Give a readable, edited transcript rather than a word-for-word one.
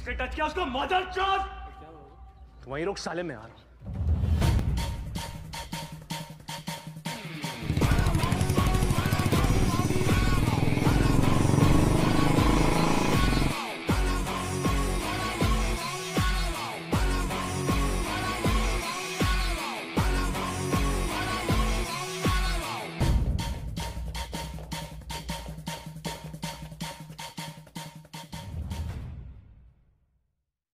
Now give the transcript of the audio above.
जिसने टच किया उसको मदर चोद। वहीं रुक साले, में आ रहा हूं।